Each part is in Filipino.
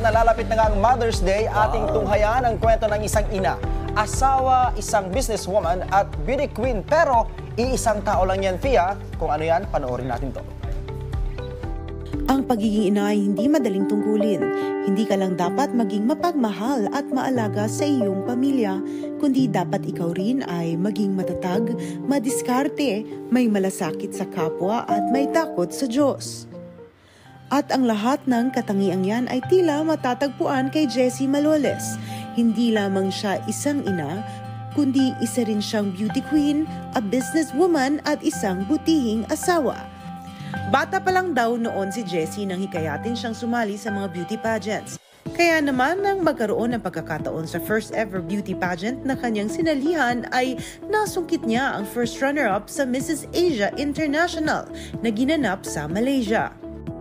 nalalapit na nga ang Mother's Day, ating tunghayan ang kwento ng isang ina, asawa, isang businesswoman at beauty queen. Pero iisang tao lang yan, Fia. Kung ano yan, panoorin natin to. Ang pagiging ina ay hindi madaling tungkulin. Hindi ka lang dapat maging mapagmahal at maalaga sa iyong pamilya, kundi dapat ikaw rin ay maging matatag, madiskarte, may malasakit sa kapwa at may takot sa Diyos. At ang lahat ng katangiang yan ay tila matatagpuan kay Jessie Maloles. Hindi lamang siya isang ina, kundi isa rin siyang beauty queen, a businesswoman at isang butihing asawa. Bata pa lang daw noon si Jessie nang hikayatin siyang sumali sa mga beauty pageants. Kaya naman nang magkaroon ng pagkakataon sa first ever beauty pageant na kanyang sinalihan ay nasungkit niya ang first runner-up sa Mrs. Asia International na ginanap sa Malaysia.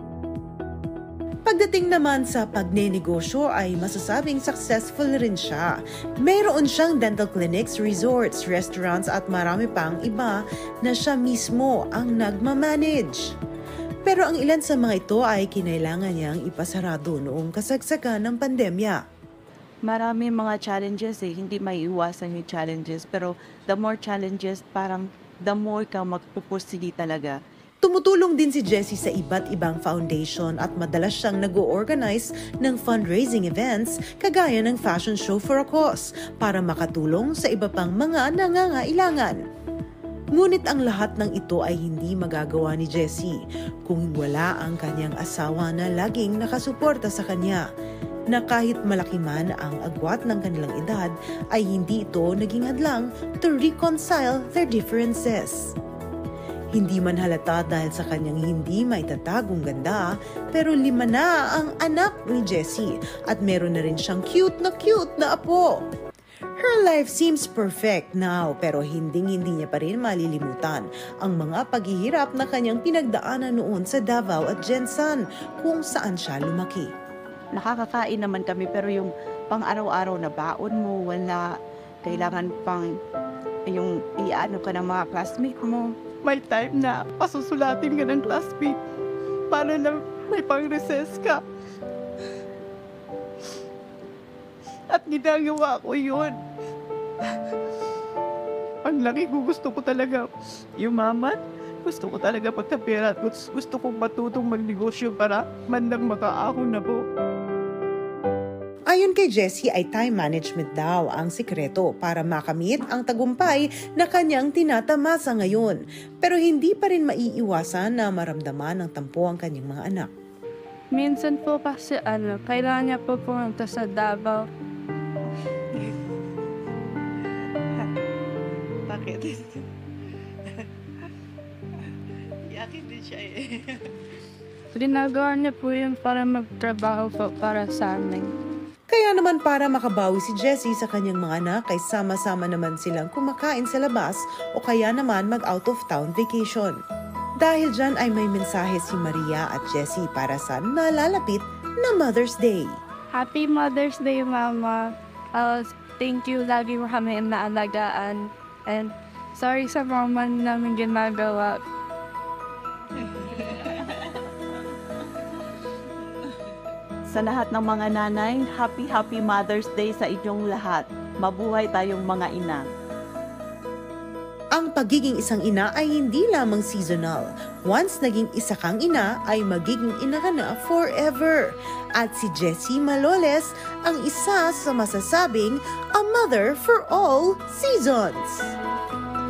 Pagdating naman sa pagnenegosyo ay masasabing successful rin siya. Mayroon siyang dental clinics, resorts, restaurants at marami pang iba na siya mismo ang nagmamanage. Pero ang ilan sa mga ito ay kinailangan niyang ipasarado noong kasagsagan ng pandemya. Marami mga challenges hindi maiiwasan yung challenges. Pero the more challenges, parang the more ka magpupursige talaga. Tumutulong din si Jessie sa iba't ibang foundation at madalas siyang nag-o-organize ng fundraising events kagaya ng fashion show for a cause para makatulong sa iba pang mga nangangailangan. Ngunit ang lahat ng ito ay hindi magagawa ni Jessie kung wala ang kanyang asawa na laging nakasuporta sa kanya, na kahit malaki man ang agwat ng kanilang edad ay hindi ito naging hadlang to reconcile their differences. Hindi man halata dahil sa kanyang hindi maitatagong ganda, pero 5 na ang anak ni Jessie at meron na rin siyang cute na apo. Her life seems perfect now pero hindi niya pa rin malilimutan ang mga paghihirap na kanyang pinagdaanan noon sa Davao at Jensan kung saan siya lumaki. Nakakakain naman kami pero yung pang-araw-araw na baon mo, wala. Kailangan pang yung iano ka ng mga classmate mo. May time na pasusulatin ka ng classmate para na may pang-recess ka. At ginagawa ko yun. Paglaki ko, gusto ko talaga yumaman. Gusto ko talaga pagkapera at gusto kong matutong magnegosyo para mandang makaahon na po. Ayon kay Jessie ay time management daw ang sikreto para makamit ang tagumpay na kanyang tinatamasa ngayon. Pero hindi pa rin maiiwasan na maramdaman ng tampo ang kanyang mga anak. Minsan po kasi kailangan niya po pumunta sa Davao. Bakit? Yakin din siya Ginagawa niya po yun para magtrabaho po para sa amin. Kaya naman para makabawi si Jessie sa kanyang mga anak ay sama-sama naman silang kumakain sa labas o kaya naman mag-out of town vacation. Dahil dyan ay may mensahe si Maria at Jessie para sa nalalapit na Mother's Day. Happy Mother's Day, Mama. Thank you lagi mo kami naalagaan. And sorry sa mga namin ginagawa. Sa lahat ng mga nanay, happy Mother's Day sa inyong lahat. Mabuhay tayong mga ina. Ang pagiging isang ina ay hindi lamang seasonal. Once naging isa kang ina, ay magiging ina ka na forever. At si Jessie Maloles ang isa sa masasabing a mother for all seasons.